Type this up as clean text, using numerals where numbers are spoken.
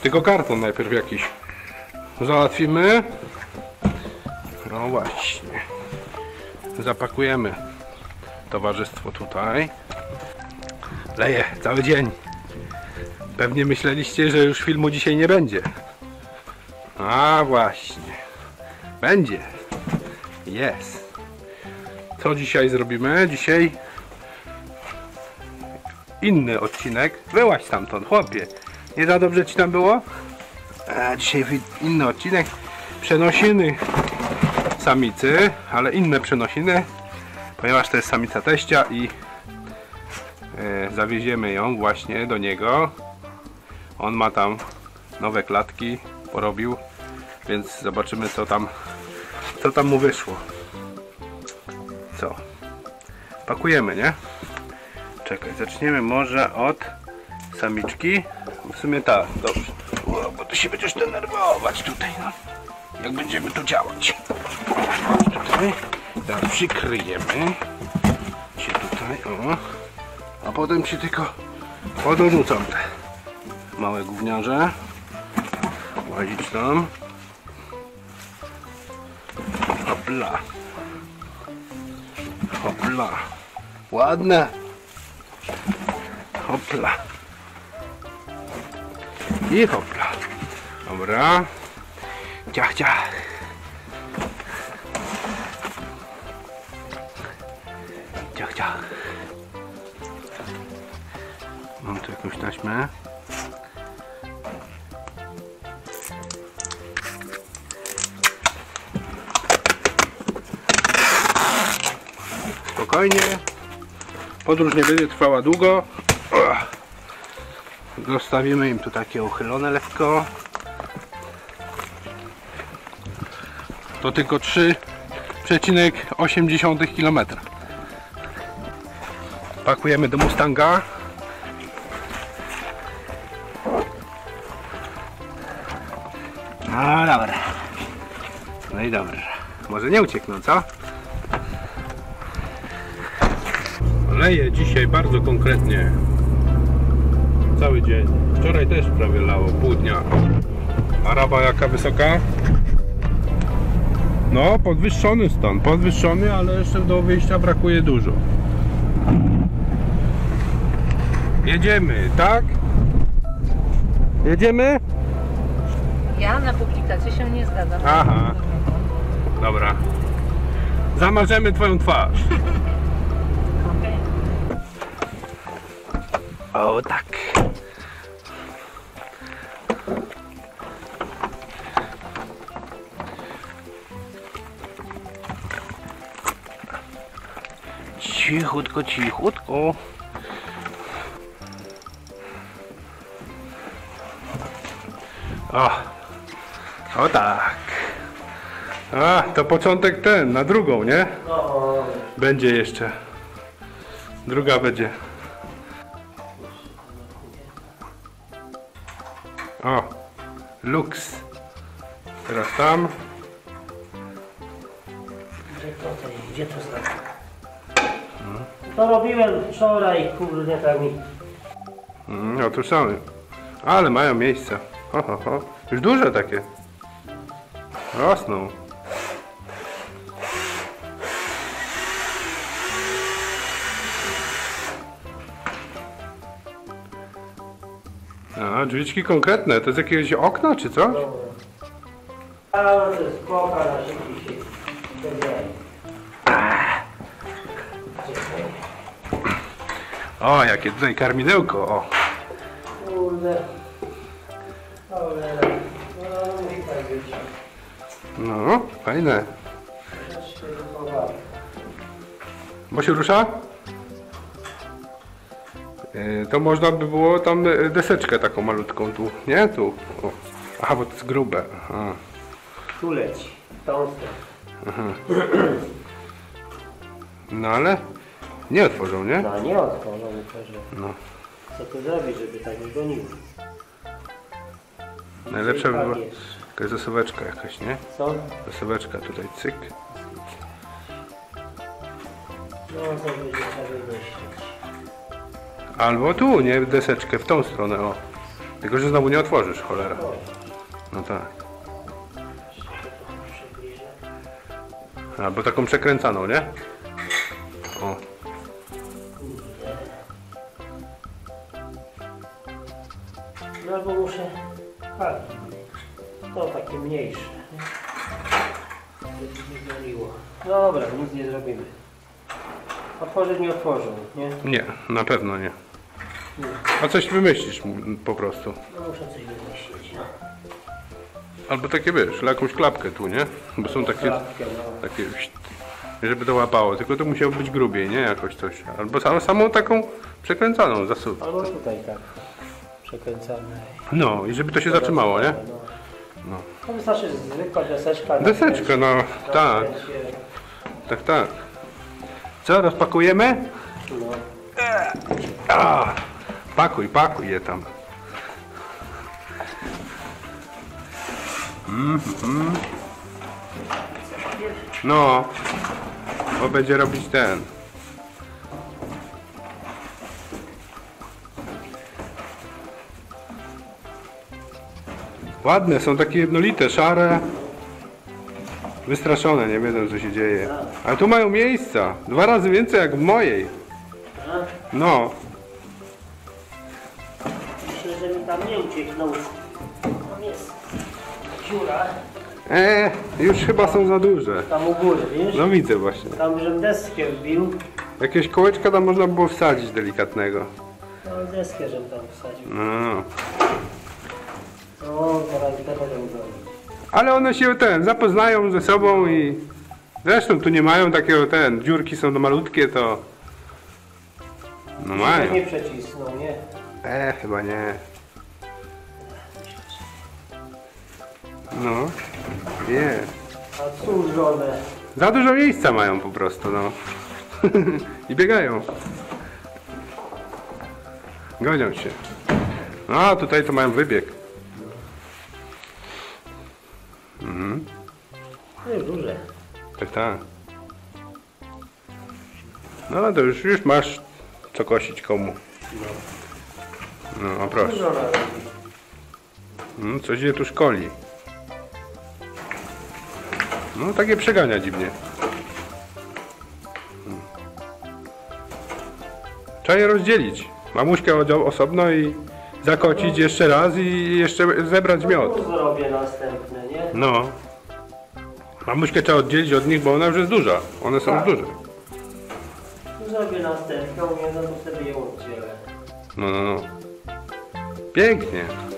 Tylko karton najpierw jakiś załatwimy. No właśnie. Zapakujemy towarzystwo tutaj. Leje cały dzień. Pewnie myśleliście, że już filmu dzisiaj nie będzie. A właśnie. Będzie. Jest. Co dzisiaj zrobimy? Dzisiaj inny odcinek. Wyłaź stamtąd, chłopie. Nie za dobrze ci tam było? A dzisiaj inny odcinek. Przenosiny samicy, ale inne przenosiny, ponieważ to jest samica teścia i zawieziemy ją właśnie do niego. On ma tam nowe klatki, porobił, więc zobaczymy co tam mu wyszło. Co? Pakujemy, nie? Czekaj, zaczniemy może od samiczki. W sumie tak, dobrze. O, bo ty się będziesz denerwować tutaj, no. Jak będziemy tu działać. Tutaj. Teraz przykryjemy się tutaj, o. A potem się tylko podrzucam te małe gówniarze. Łazić tam. Hopla. Hopla. Ładne. Hopla. I hopla. Dobra. Ciach, ciach. Ciach, ciach. Mam tu jakąś taśmę. Spokojnie. Podróż nie będzie trwała długo. Zostawimy im tu takie uchylone lekko. To tylko 3,8 km. Pakujemy do Mustanga. No dobra. No i dobra. Może nie uciekną, co? Leje dzisiaj bardzo konkretnie. Cały dzień. Wczoraj też prawie lało, pół dnia. Araba jaka wysoka? No, podwyższony stan. Podwyższony, ale jeszcze do wyjścia brakuje dużo. Jedziemy, tak? Jedziemy? Ja na publikację się nie zgadzam. Aha. Dobra. Zamarzemy twoją twarz. Okay. O tak. Cichutko, cichutko. O tak. A, to początek ten, na drugą, nie? Będzie jeszcze. Druga będzie. O, luks. Teraz tam. Gdzie to znaczy? To robiłem wczoraj, kurde, tak mi. No tu same. Ale mają miejsce. Ho, ho, ho. Już duże takie. Rosną. A, drzwiczki konkretne. To jest jakiegoś okna czy coś? Ale to jest kocha na szybki się. O, jakie tutaj karmidełko. O. Kurde. Cholera. No, musi tak być. No, fajne. Bo się rusza? To można by było tam deseczkę taką malutką tu, nie? Tu. O. Aha, bo to jest grube. Aha. Tu leci. Tą stronę. Aha. No ale nie otworzą, nie? No nie otworzą, że. No. Co tu zrobić, żeby tak nie goniły? Najlepsza by była Tak jest. jakaś zasuweczka jakaś, nie? Co? Zasuweczka tutaj, cyk. No to będzie trzeba wymyślić. Albo tu, nie? Deseczkę w tą stronę, o. Tylko, że znowu nie otworzysz, cholera. No tak. Przybliżę. Albo taką przekręcaną, nie? O. No albo muszę... A, to takie mniejsze. Żeby nie goniło. Dobra, nic nie zrobimy. Otworzyć nie otworzą, nie? Nie, na pewno nie. Nie. A coś wymyślisz po prostu. No muszę coś wymyślić. No. Albo takie wiesz, jakąś klapkę tu, nie? Bo są takie, Klapkę, no. takie, żeby to łapało. Tylko to musiało być grubiej, nie? Jakoś coś. Albo samą taką przekręcaną zasób. Albo tutaj tak. Przekręcane. No i żeby to się zatrzymało, nie? No. To wystarczy zwykła deseczka. Deseczka, no tak, tak, tak. Co, rozpakujemy? No. A, pakuj je tam. No, bo będzie robić ten. Ładne, są takie jednolite, szare. Wystraszone, nie wiedzą co się dzieje. Ale tu mają miejsca. 2 razy więcej jak w mojej. Aha. No. Myślę, że mi tam nie ucieknął. Tam jest dziura. Już chyba są za duże. Tam u góry, wiesz? No widzę właśnie. Tam, żebym deskę wbił. Jakieś kołeczka tam można było wsadzić delikatnego. No deskę, żebym tam wsadził. No. No, teraz te będę ubronić. Ale one się zapoznają ze sobą i zresztą tu nie mają takiego dziurki są malutkie to. No mają. Nie przecisnął, nie? Chyba nie. No. Nie. A cóż one? Za dużo miejsca mają po prostu, no. I biegają. Gonią się. No, a tutaj to mają wybieg. Mhm. No i duże. Tak, tak. No to już masz co kosić komu. No, a proszę. Dużo ona robi. Coś je tu szkoli. No takie przegania dziwnie. Trzeba je rozdzielić. Mamuśkę osobno i zakocić jeszcze raz i jeszcze zebrać miod. Tu zrobię następne, nie? No. Mamuśkę trzeba oddzielić od nich, bo ona już jest duża. One są już duże. Tu zrobię następną, nie? No to wtedy ją oddzielę. No. Pięknie.